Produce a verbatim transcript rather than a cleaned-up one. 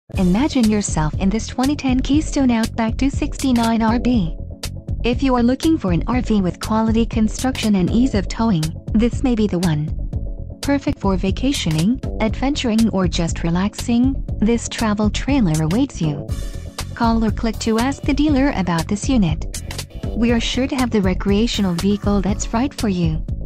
Imagine yourself in this twenty ten Keystone Outback two sixty-nine R B. If you are looking for an R V with quality construction and ease of towing, this may be the one. Perfect for vacationing, adventuring, or just relaxing, this travel trailer awaits you. Call or click to ask the dealer about this unit. We are sure to have the recreational vehicle that's right for you.